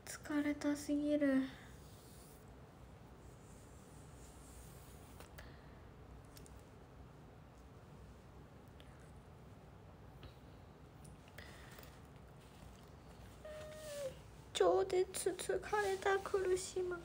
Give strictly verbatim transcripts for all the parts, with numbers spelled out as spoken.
疲れたすぎる。超絶疲れた苦しま。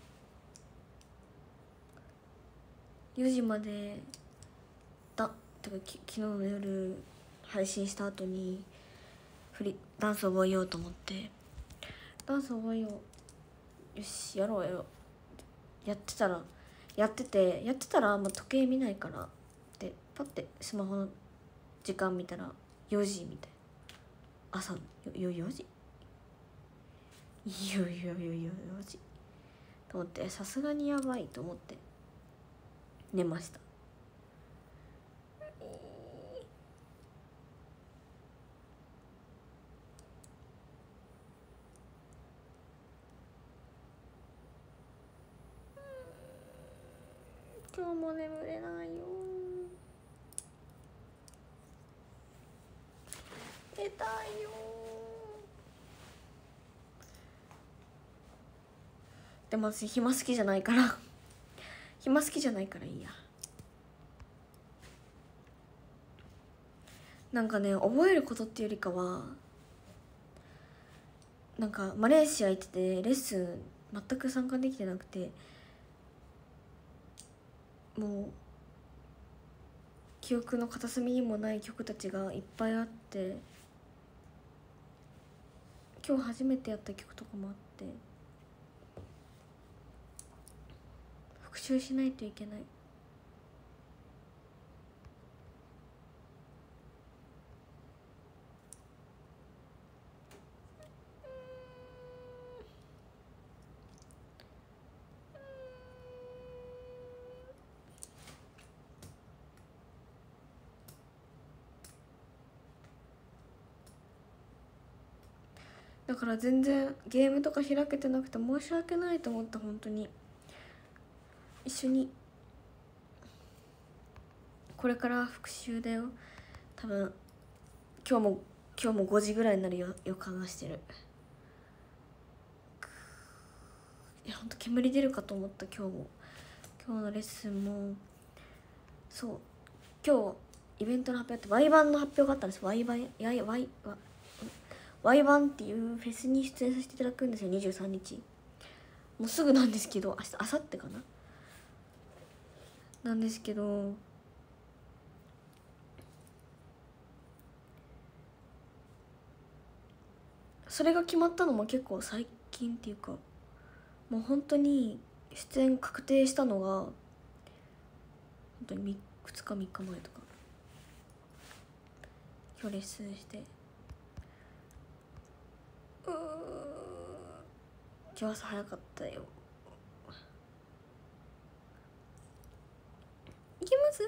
よじまでだてかき昨日の夜配信した後にフリダンス覚えようと思って、ダンス覚えよう、よしやろうやろうやってたらやっててやってたら、まあ、時計見ないからでパッてスマホの時間見たらよじみたいな、朝のよよじいよいよいよいよよじと思って、さすがにやばいと思って寝ました。今日も眠れないよ。痛いよ。でも私暇好きじゃないから暇好きじゃないからいいや。なんかね、覚えることっていうよりかは、なんかマレーシア行っててレッスン全く参加できてなくて、もう記憶の片隅にもない曲たちがいっぱいあって、今日初めてやった曲とかもあって、復習しないといけない。だから全然ゲームとか開けてなくて申し訳ないと思った。本当に一緒にこれから復習だよ。多分今日も今日もごじぐらいになるよ予感がしてる。いやほんと煙出るかと思った。今日も今日のレッスンもそう、今日イベントの発表って ワイワン の発表があったんです。 ワイワン やい Y はワイワン っていうフェスに出演させていただくんですよ。にじゅうさんにち、もうすぐなんですけど、明日明後日かななんですけど、それが決まったのも結構最近っていうか、もう本当に出演確定したのが本当にふつかみっかまえとか。今日レッスンして、うー今日朝早かったよ。いけます？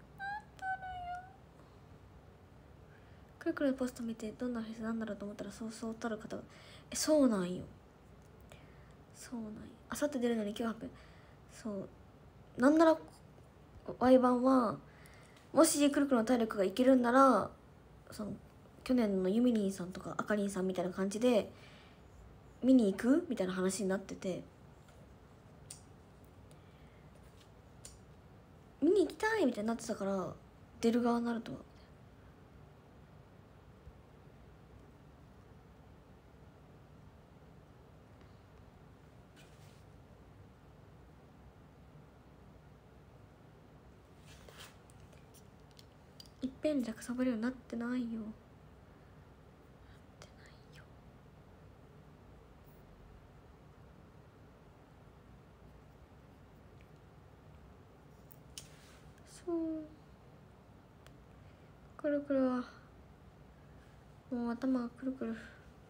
くるくるポスト見てどんなフェスなんだろうと思ったらそうそうたる方が、えそうなんよそうなんよあさって出るのに今日発表。そうなんならワイバンはもしくるくるの体力がいけるんなら、その去年のユミリンさんとかあかりんさんみたいな感じで見に行くみたいな話になってて、見に行きたいみたいになってたから、出る側になるとは。いっぺんにたくさんぶれるようになってないよ。なってないよ。そうくるくるはもう頭がくるくる。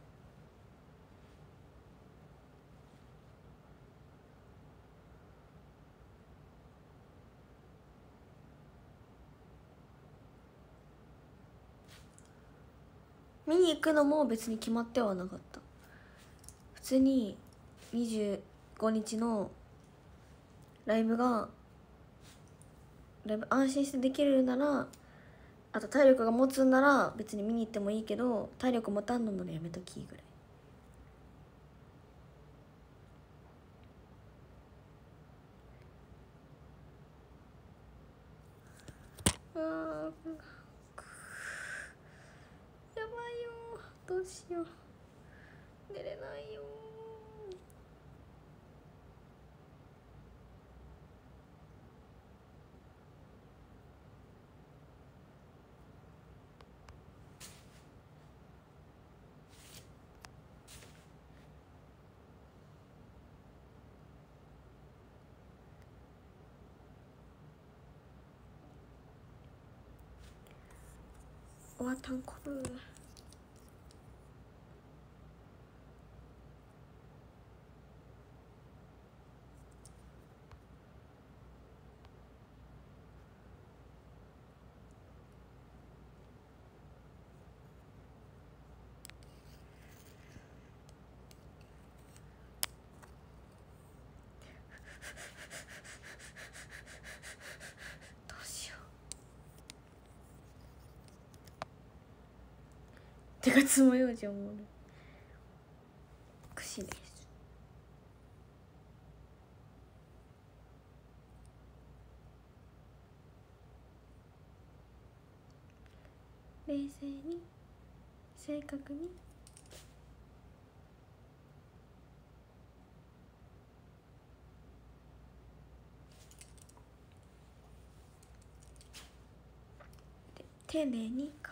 見に行くのも別に決まってはなかった。普通ににじゅうごにちのライブがライブ安心してできるなら、あと体力が持つんなら別に見に行ってもいいけど、体力持たんのならやめときぐらい。 あーやばいよ、どうしよう、寝れないよ。わたんこる。どうしよう。手がつまようじゃんもうくしです。冷静に正確に丁寧にか。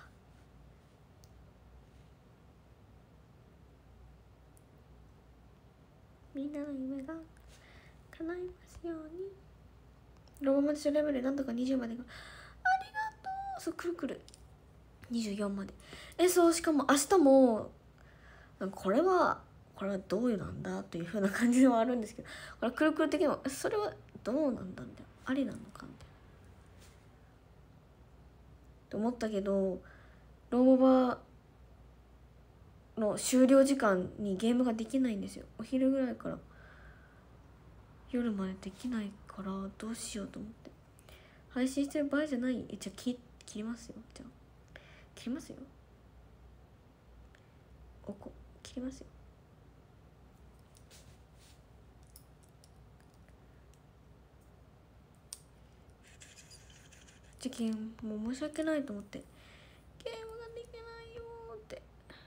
みんなの夢が叶いますように。ローマ字レベルなんとかにじゅうまでがありがとう。そうくるくるにじゅうよんまで。えそうしかも明日もなんかこれはこれはどういうなんだというふうな感じではあるんですけど、これくるくる的にもそれはどうなんだみたいな、ありなのかみたいなと思ったけど、ローマの終了時間にゲームができないんですよ。お昼ぐらいから夜までできないからどうしようと思って配信してる場合じゃない。えじゃあ切切りますよ。じゃあ切りますよ。おこ切りますよ。じゃあゲームもう申し訳ないと思ってゲームができないよって。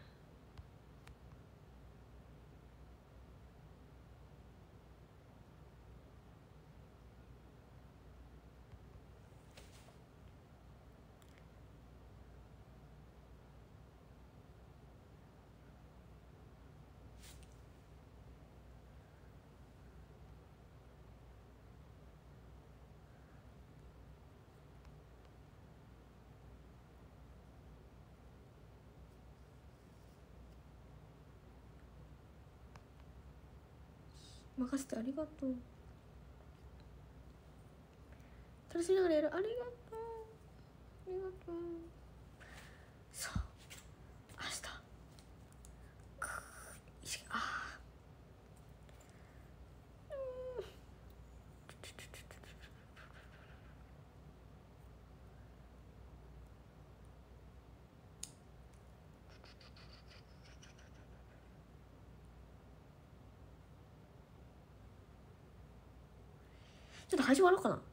任せてありがとう。楽しみながらやる。ありがとうありがとう。そう明日くーあーうんちょっと始まろうかな。ちょ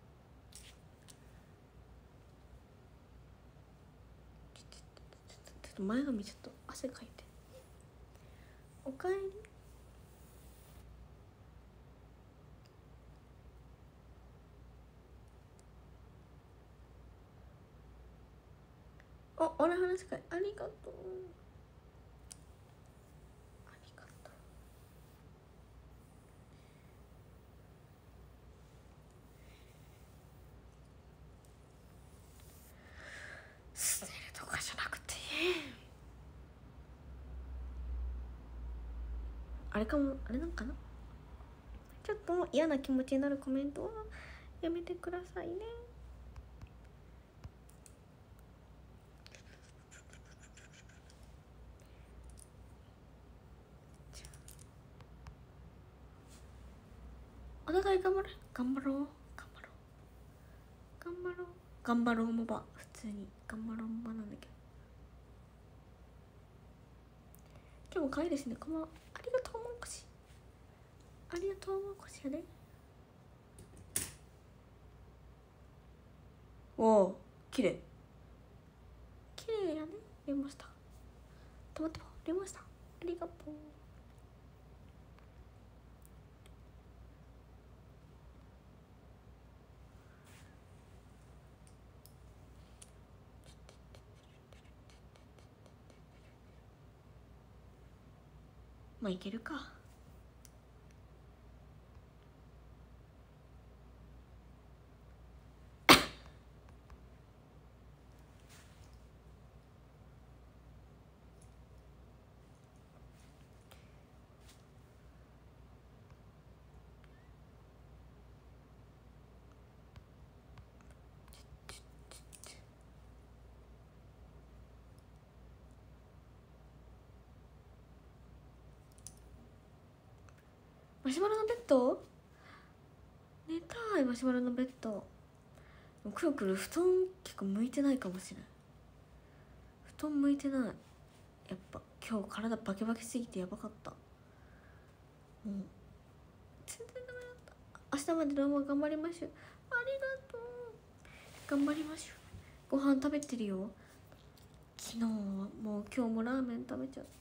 っと前髪ちょっと汗かいて。おかえり。お俺話し会ありがとうありがとう。捨てるとかじゃなくてあれかもあれなんかな。ちょっと嫌な気持ちになるコメントはやめてくださいね。お互い頑張る。頑張ろう頑張ろう頑張ろう頑張ろうもば普通に頑張ろうもばなんだけど、今日も可愛いですね。こんばんは。ありがとうもうこしありがとうもうこしやで。おお綺麗綺麗やね。出ました。トマト出ました。ありがとう。まあいけるか。マシュマロのベッド寝たい。マシュマロのベッドくるくる布団結構向いてないかもしれない。布団向いてない。やっぱ今日体バキバキすぎてやばかった。もう全然ダメだった。明日までどうも頑張りましょう。ありがとう。頑張りましょう。ご飯食べてるよ。昨日はもう今日もラーメン食べちゃった。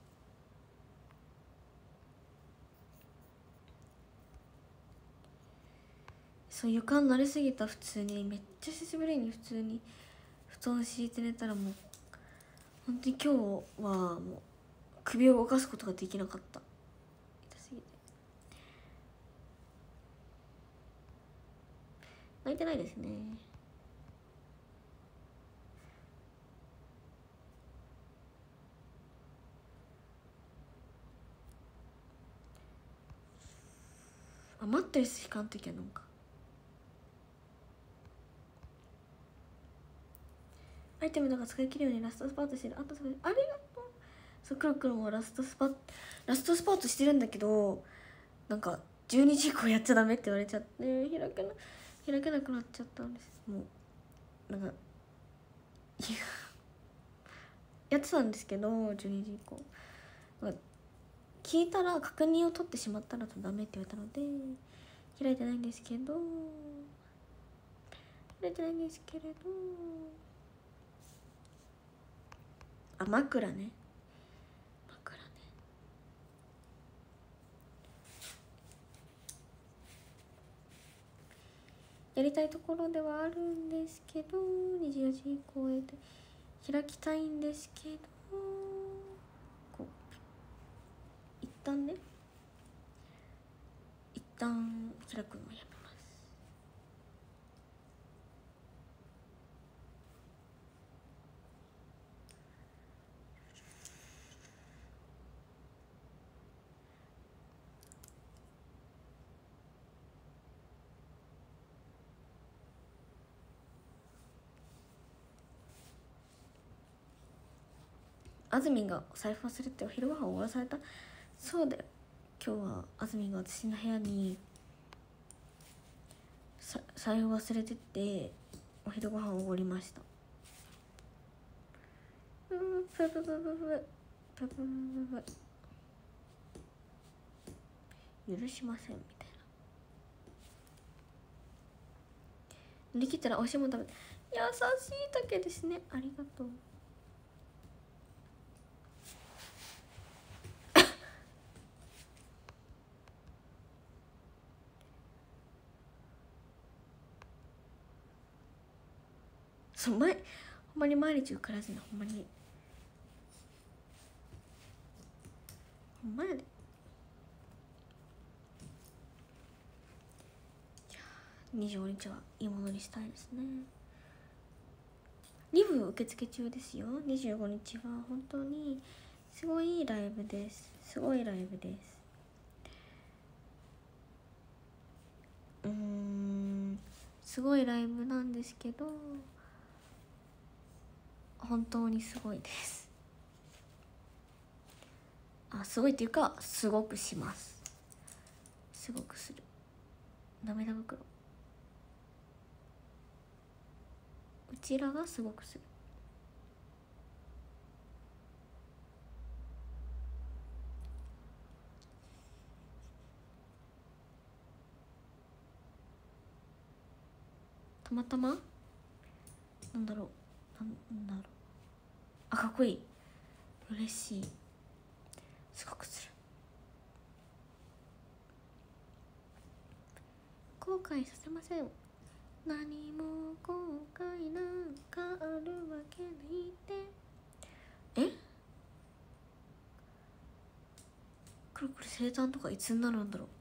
そう床慣れすぎた。普通にめっちゃ久しぶりに普通に布団敷いて寝たらもう本当に今日はもう首を動かすことができなかった。痛すぎて泣いてないですね。あ、マットレス引かんときはなんかアイテムとか使い切るようにラストスパートしてる。あとそれありがとう。そうクロクロもラストスパラストスパートしてるんだけどなんかじゅうにじ以降やっちゃダメって言われちゃって開けな開けなくなっちゃったんです。もうなんかやってたんですけどじゅうにじ以降聞いたら確認を取ってしまったらとダメって言われたので開いてないんですけど開いてないんですけれどあ枕ね枕ねやりたいところではあるんですけどにじゅうよじ以降へ開きたいんですけどこう一旦ね一旦開くのをやめます。あずみんがお財布忘れてお昼ご飯終わらされた。そうだよ。今日はあずみんが私の部屋にさ財布忘れてってお昼ご飯おごりました。うープププププププププ許しませんみたいな。乗り切ったらおいしいもの食べて優しいだけですね。ありがとう。そう前ほんまに毎日受からずにほんまにほんまやで。にじゅうごにちはいいものにしたいですね。に部受付中ですよ。にじゅうごにちは本当にすごいいいライブです。すごいライブです。うーんすごいライブなんですけど本当にすごいです。あすごいっていうかすごくします。すごくする。涙袋うちらがすごくする。たまたまなんだろうなんだろうあ、かっこいい、嬉しい、すごくする。後悔させません、何も後悔なんかあるわけないって。え、くるくる生誕とかいつになるんだろう。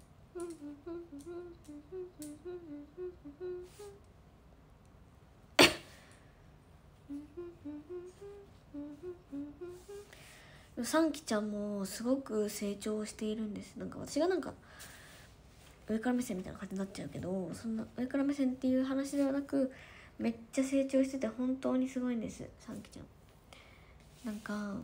さんきちゃんもすごく成長しているんです。なんか私がなんか上から目線みたいな感じになっちゃうけど、そんな上から目線っていう話ではなく、めっちゃ成長してて本当にすごいんです、さんきちゃん。なんか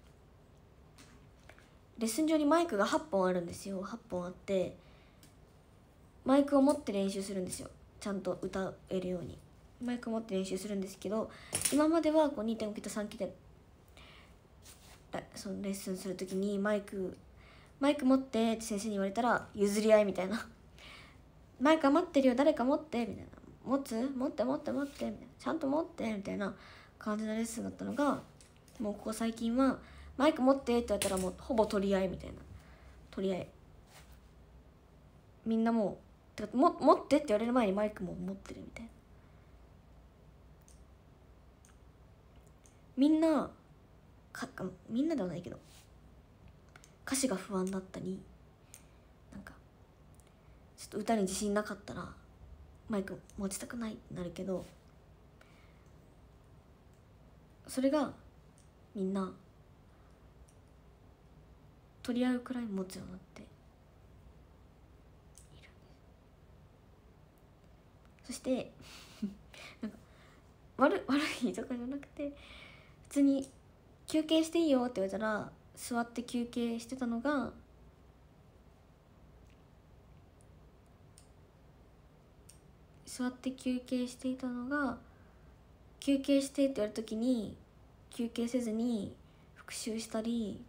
レッスン上にマイクがはっぽんあるんですよ。はっぽんあってマイクを持って練習するんですよ。ちゃんと歌えるようにマイクを持って練習するんですけど、今まではこう にてんご キとさんきでそのレッスンする時にマイクマイク持ってって先生に言われたら譲り合いみたいなマイク余ってるよ誰か持ってみたいな、持つ持って持って持ってみたいな、ちゃんと持ってみたいな感じのレッスンだったのが、もうここ最近はマイク持ってって言われたらもうほぼ取り合いみたいな、取り合い、みんなもうてかも持ってって言われる前にマイクも持ってるみたいな、みんなかみんなではないけど歌詞が不安だったりなんかちょっと歌に自信なかったらマイク持ちたくないってなるけど、それがみんな取り合うくらい持つようになっているんです。そしてなんか悪悪いとかじゃなくて、普通に休憩していいよって言われたら座って休憩してたのが、座って休憩していたのが休憩してって言われた時に休憩せずに復習したり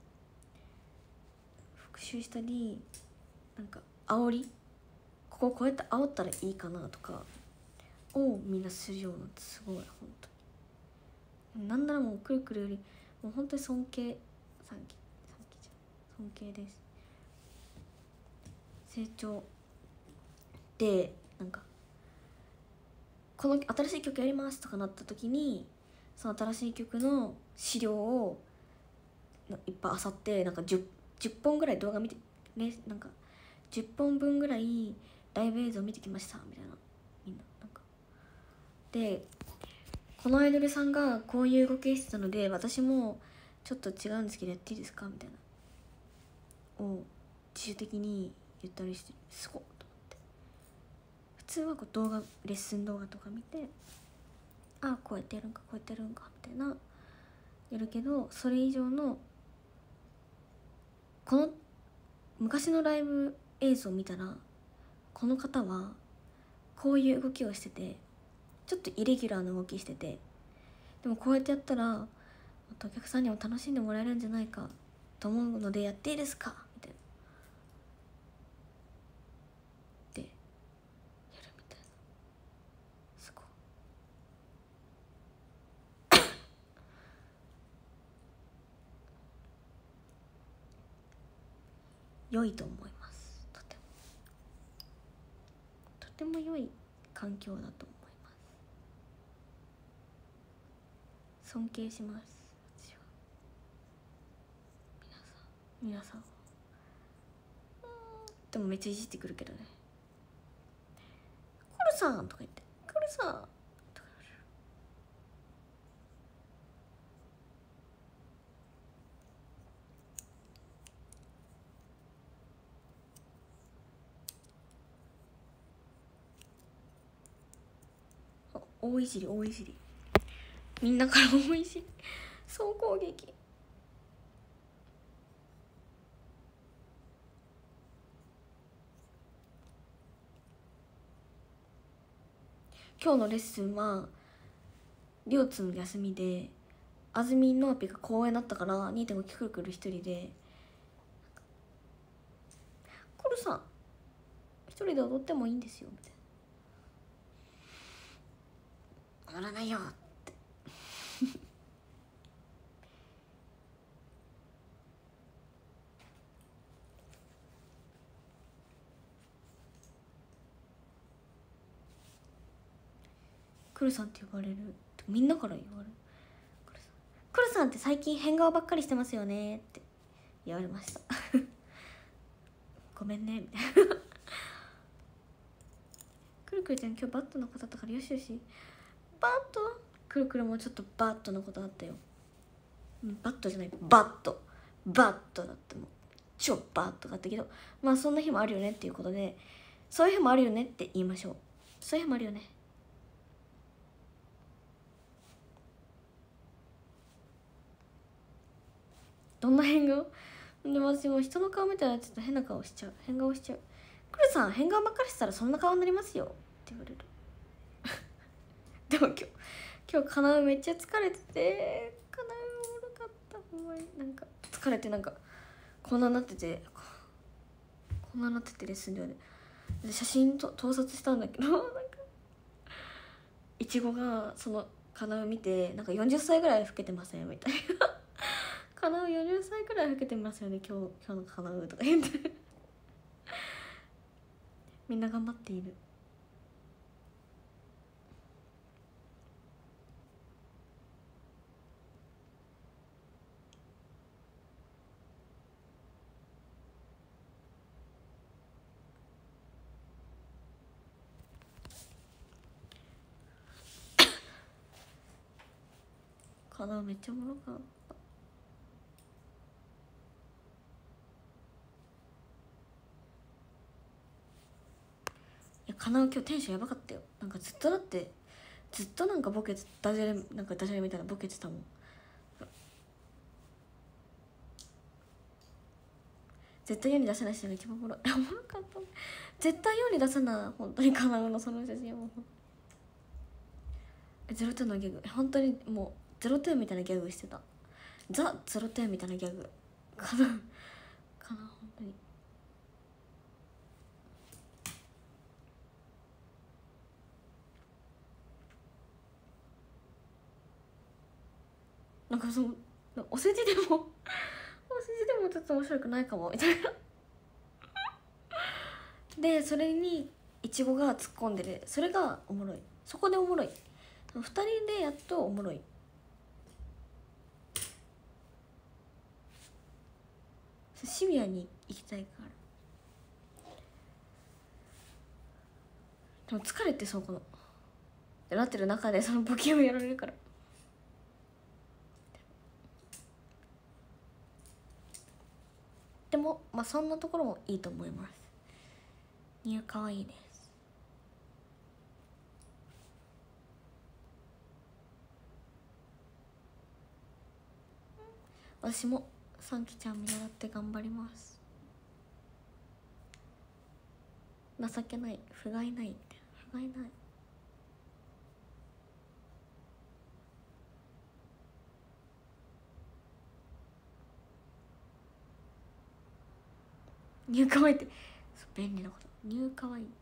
復習したりなんか煽り、こここうやって煽ったらいいかなとかをみんなするようになって、すごい本当になんならもうくるくるよりもう本当に尊敬、さんきさんきちゃん尊敬です。成長でなんかこの新しい曲やりますとかなった時に、その新しい曲の資料をいっぱい漁って、なんか 10, じゅっぽんぐらい動画見て、ね、なんかじゅっぽんぶんぐらいライブ映像見てきましたみたいな、みんななんかで、このアイドルさんがこういう動きしてたので私もちょっと違うんですけどやっていいですかみたいなを自主的に言ったりして、すごいと思って。普通はこう動画レッスン動画とか見て、ああこうやってやるんかこうやってやるんかみたいなやるけど、それ以上のこの昔のライブ映像を見たらこの方はこういう動きをしててちょっとイレギュラーな動きしてて、でもこうやってやったらお客さんにも楽しんでもらえるんじゃないかと思うのでやっていいですかみたいなでやるみたいな、すごい良いと思います。とてもとても良い環境だと思います。尊敬します、私は。皆さん皆さんでもめっちゃいじってくるけどね。コルさんとか言って、コルさんとか大いじり大いじり、みんなから大いじり、総攻撃。今日のレッスンはりょうつの休みで、あずみんのアピが公演だったから にてんご くるくる一人で、コルさん一人で踊ってもいいんですよみたいな、 乗らないよってクルさんって呼ばれる、みんなから言われる。クルさん、クルさんって最近変顔ばっかりしてますよねって言われましたごめんねみたいなくるくるちゃん今日バットのことだったからよしよし。バット、くるくるもちょっとバットのことあったよ。バットじゃない、バットバットだって、もう超バットだったけど、まあそんな日もあるよねっていうことで、そういう日もあるよねって言いましょう。そういう日もあるよね。どんな変顔でも私も人の顔見たらちょっと変な顔しちゃう、変顔しちゃう。クルさん変顔ばっかりしたらそんな顔になりますよって言われるでも今日今日金めっちゃ疲れてて、金おもろかった。ほんまになんか疲れて、なんかこんななってて、こんななっててレッスン上でで写真と盗撮したんだけどなんかいちごがその金を見て、なんかよんじゅっさいぐらい老けてませんみたいな金をよんじゅっさいぐらい老けてますよね今日今日の金をとか言ってみんな頑張っている。かな、めっちゃおもろかった。いや、かな今日テンションやばかったよ。なんかずっとだってずっとなんかボケて、ダジャレなんかダジャレみたいなボケてたもん。絶対世に出せない人が一番おもろいおもろかった。絶対世に出せない本当にかなのその写真はもうゼロ点のギャグ、本当にもうゼロ点みたいなギャグしてた。ザゼロ点みたいなギャグかなかな、本当に。なんかそのお世辞でもお世辞でもちょっと面白くないかもみたいなでそれにいちごが突っ込んでる、それがおもろい。そこでおもろい。ふたりでやっとおもろい。シビアに行きたいから。でも疲れてそうこのってなってる中でそのボケをやられるから。でもまあそんなところもいいと思います。ニューかわいいです。私もサンキちゃん見習って頑張ります。情けない、不甲斐ない、不甲斐ない。ニューかわいいって便利なこと。ニューかわいい。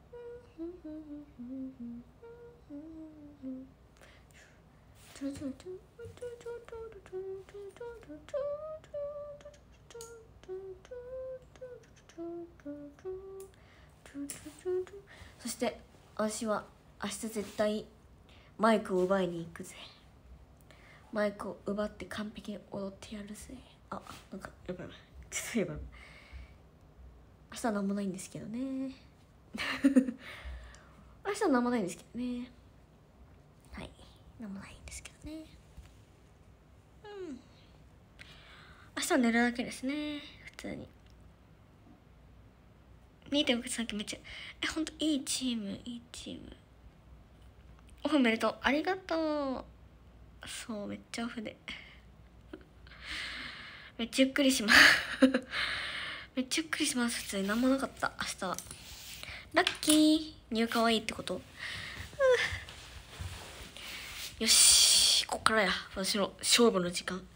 そして私は明日絶対マイクを奪いに行くぜ。マイクを奪って完璧に踊ってやるぜ。あ、なんかやばいやばい、ちょっとやばい。明日は何もないんですけどね明日は何もないんですけどね。はい、何もないんですけどね。うん明日は寝るだけですね、普通に。 にてんご さっきめっちゃえほんといいチーム、いいチーム。オフおめでとう、ありがとう。そうめっちゃオフでめっちゃゆっくりしますめっちゃゆっくりします。普通に何もなかった明日は。ラッキー。ニューかわいいってこと。よし、こっからや私の勝負の時間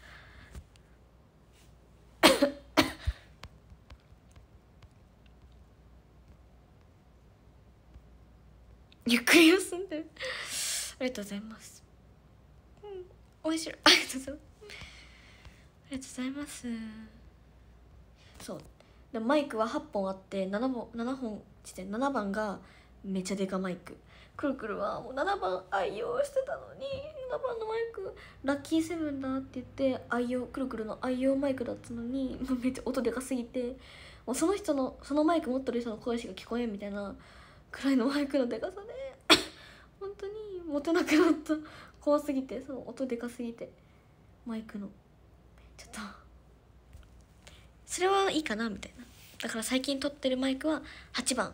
ゆっくり休んでありがとうございます。うん、おいしい。ありがとうございます。ありがとうございます。そうでマイクははっぽんあってななぼんななほんちてななばんがめっちゃデカマイク。くるくるはもうななばん愛用してたのに、ななばんのマイクラッキーセブンだって言って愛用くるくるの愛用マイクだったのに、もうめっちゃ音でかすぎて、もうその人のそのマイク持ってる人の声しか聞こえんみたいなくらいのマイクのでかさで本当に持てなくなった。怖すぎて、その音でかすぎてマイクのちょっとそれはいいかなみたいな。だから最近撮ってるマイクははちばん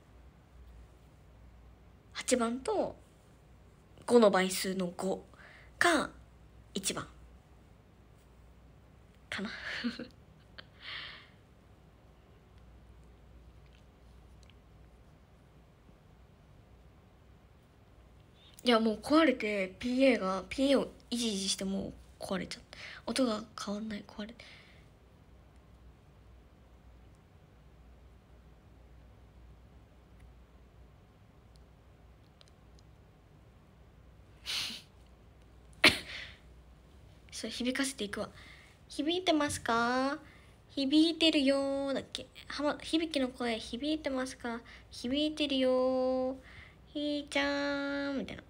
はちばんとごの倍数のごかいちばんかな。いやもう壊れて ピーエー が ピーエー をいじいじしてもう壊れちゃった。音が変わんない。壊れてそれ響かせていくわ。響いてますか？響いてるよーだっけ。はま響きの声響いてますか？響いてるよーひーちゃーんみたいな。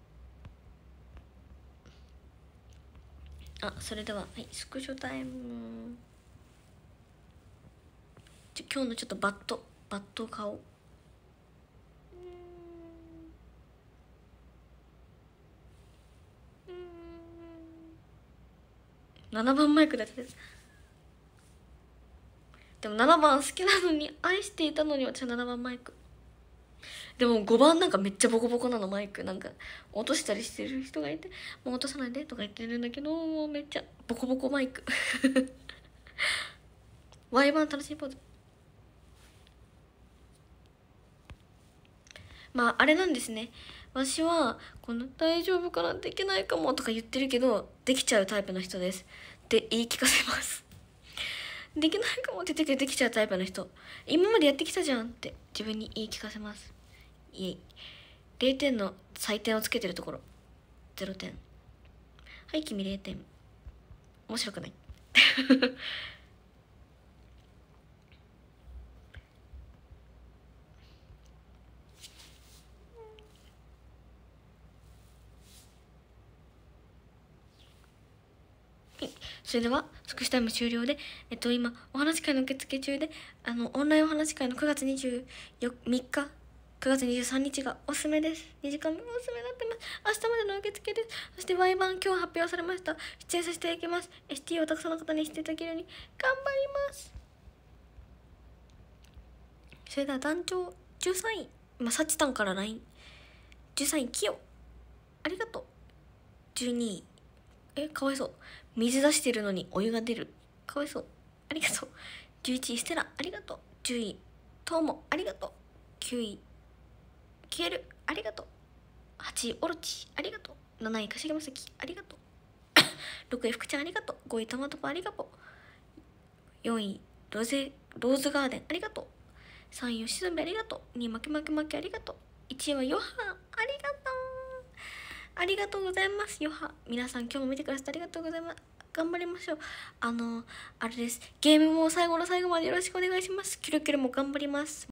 あ、それでは、はい、スクショタイム。ちょ今日のちょっとバットバット顔。ななばんマイクだったです。でもななばん好きなのに、愛していたのに、私はななばんマイク。でもごばんなんかめっちゃボコボコなのマイク。なんか落としたりしてる人がいて、もう落とさないでとか言ってるんだけど、もうめっちゃボコボコマイク。ワイバン楽しいポーズ。まああれなんですね。私はこの大丈夫かな、できないかもとか言ってるけどできちゃうタイプの人ですって言い聞かせます。できないかもって言ってできちゃうタイプの人、今までやってきたじゃんって自分に言い聞かせます。いえ、れいてんの採点をつけてるところゼロてん。はい君れいてん。面白くない。それではスクショタイム終了で、えっと今お話し会の受付中で、あのオンラインお話し会のくがつにじゅうみっかくがつにじゅうさんにちがおすすめです。にじかんめおすすめになってます。明日までの受付です。そして ワイ 版今日発表されました。出演させていただきます。 エスティー をたくさんの方にしていただけるように頑張ります。それでは団長じゅうさんい、まあ、サチタンから ラインじゅうさんいキヨありがとう。じゅうにいえかわいそう、水出してるのにお湯が出る、かわいそう、ありがとう。じゅういちいステラありがとう。じゅういトウモありがとう。きゅうい消えるありがとう。はちいオロチありがとう。なないかしげまさきありがとう。ろくい福ちゃんありがとう。ごいトマトパンありがとう。よんいロゼローズガーデンありがとう。さんい吉住ありがとう。にいまけまけまけありがとう。いちいはヨハンありがとう。ありがとうございますヨハ。皆さん今日も見てくださってありがとうございます。頑張りましょう。あのあれです、ゲームも最後の最後までよろしくお願いします。キュルキュルも頑張ります。